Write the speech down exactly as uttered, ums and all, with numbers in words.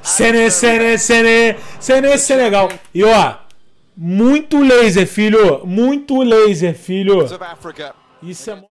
Sene, sene, sene, sene, Senegal. E ó, muito laser, filho. Muito laser, filho. Isso é